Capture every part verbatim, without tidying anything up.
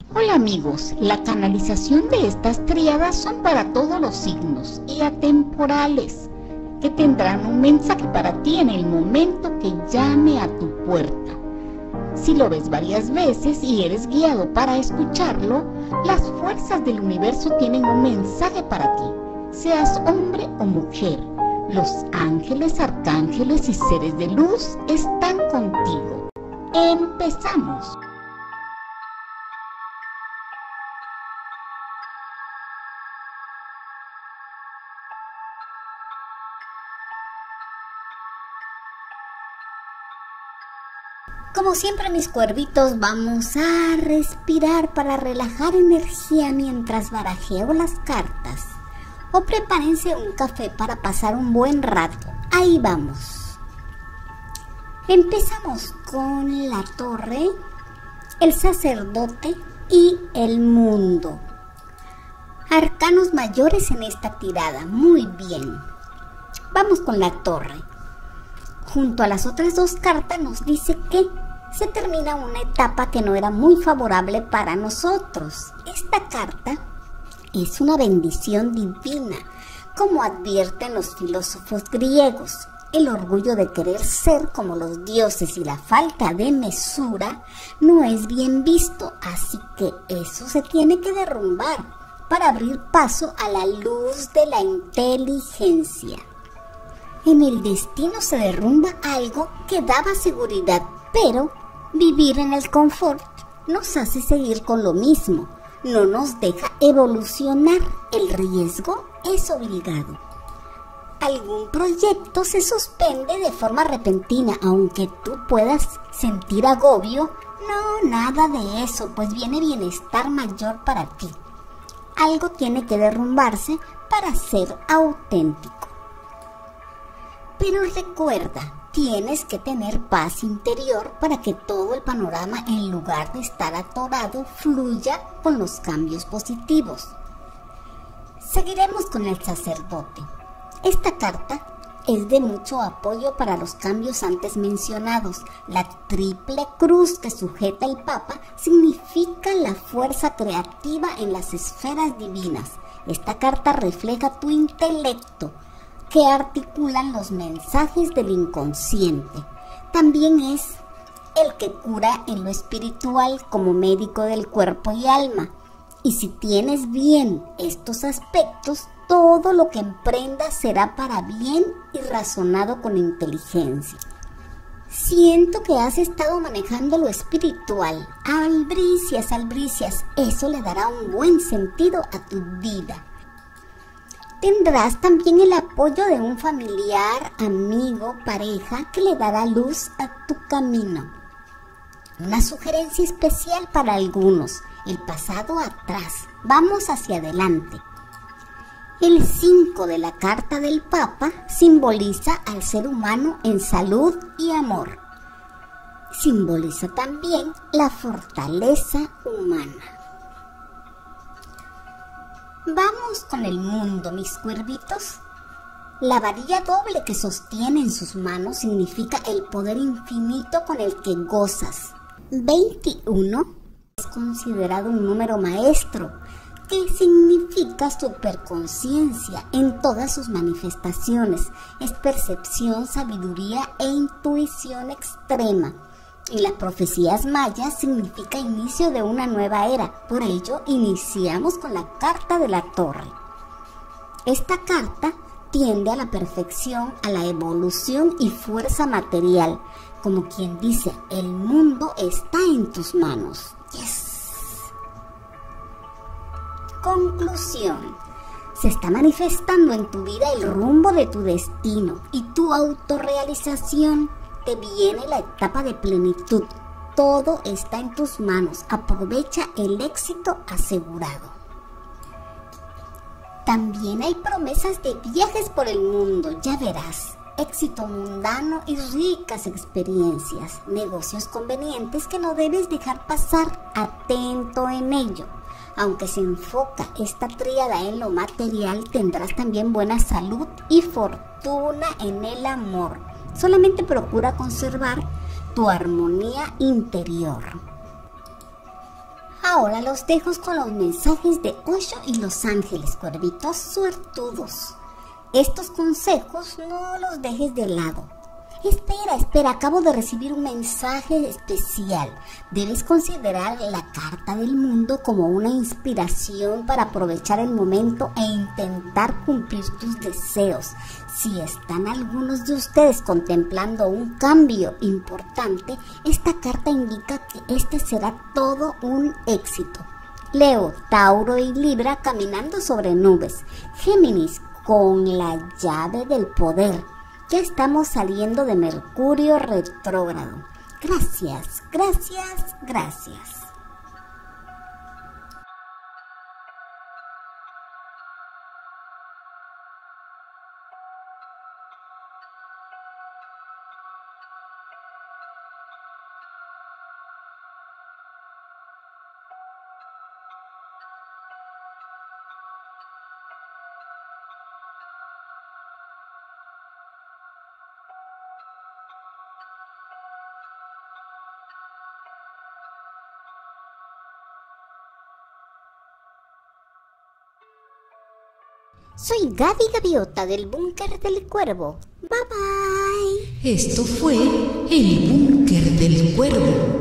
Hola amigos, la canalización de estas tríadas son para todos los signos y atemporales, que tendrán un mensaje para ti en el momento que llame a tu puerta. Si lo ves varias veces y eres guiado para escucharlo, las fuerzas del universo tienen un mensaje para ti, seas hombre o mujer. Los ángeles, arcángeles y seres de luz están contigo. ¡Empezamos! Como siempre, mis cuervitos, vamos a respirar para relajar energía mientras barajeo las cartas. O prepárense un café para pasar un buen rato. Ahí vamos. Empezamos con la torre, el sacerdote y el mundo. Arcanos mayores en esta tirada. Muy bien. Vamos con la torre. Junto a las otras dos cartas nos dice que se termina una etapa que no era muy favorable para nosotros. Esta carta es una bendición divina, como advierten los filósofos griegos. El orgullo de querer ser como los dioses y la falta de mesura no es bien visto, así que eso se tiene que derrumbar para abrir paso a la luz de la inteligencia. En el destino se derrumba algo que daba seguridad, pero vivir en el confort nos hace seguir con lo mismo, no nos deja evolucionar. El riesgo es obligado. Algún proyecto se suspende de forma repentina, aunque tú puedas sentir agobio. No, nada de eso, pues viene bienestar mayor para ti. Algo tiene que derrumbarse para ser auténtico. Pero recuerda, tienes que tener paz interior para que todo el panorama, en lugar de estar atorado, fluya con los cambios positivos. Seguiremos con el sacerdote. Esta carta es de mucho apoyo para los cambios antes mencionados. La triple cruz que sujeta el Papa significa la fuerza creativa en las esferas divinas. Esta carta refleja tu intelecto, que articulan los mensajes del inconsciente. También es el que cura en lo espiritual como médico del cuerpo y alma. Y si tienes bien estos aspectos, todo lo que emprendas será para bien y razonado con inteligencia. Siento que has estado manejando lo espiritual. Albricias, albricias, eso le dará un buen sentido a tu vida. Tendrás también el apoyo de un familiar, amigo, pareja que le dará luz a tu camino. Una sugerencia especial para algunos: el pasado atrás, vamos hacia adelante. El cinco de la carta del Papa simboliza al ser humano en salud y amor. Simboliza también la fortaleza humana. Vamos con el mundo, mis cuervitos. La varilla doble que sostiene en sus manos significa el poder infinito con el que gozas. veintiuno es considerado un número maestro, que significa superconciencia en todas sus manifestaciones. Es percepción, sabiduría e intuición extrema. En las profecías mayas significa inicio de una nueva era. Por ello, iniciamos con la carta de la torre. Esta carta tiende a la perfección, a la evolución y fuerza material. Como quien dice, el mundo está en tus manos. Yes. Conclusión. Se está manifestando en tu vida el rumbo de tu destino y tu autorrealización. Te viene la etapa de plenitud. Todo está en tus manos. Aprovecha el éxito asegurado. También hay promesas de viajes por el mundo, ya verás. Éxito mundano y ricas experiencias. Negocios convenientes que no debes dejar pasar. Atento en ello. Aunque se enfoca esta tríada en lo material, tendrás también buena salud y fortuna en el amor. Solamente procura conservar tu armonía interior. Ahora los dejo con los mensajes de Osho y los ángeles, cuervitos suertudos. Estos consejos no los dejes de lado. Espera, espera, acabo de recibir un mensaje especial. Debes considerar la carta del mundo como una inspiración para aprovechar el momento e intentar cumplir tus deseos. Si están algunos de ustedes contemplando un cambio importante, esta carta indica que este será todo un éxito. Leo, Tauro y Libra caminando sobre nubes. Géminis con la llave del poder. Ya estamos saliendo de Mercurio retrógrado. Gracias, gracias, gracias. Soy Gaby Gaviota del Búnker del Cuervo. Bye bye. Esto fue el Búnker del Cuervo.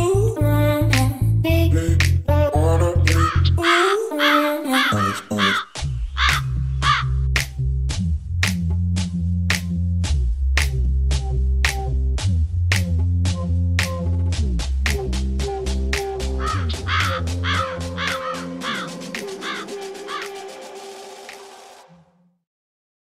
Honest, honest.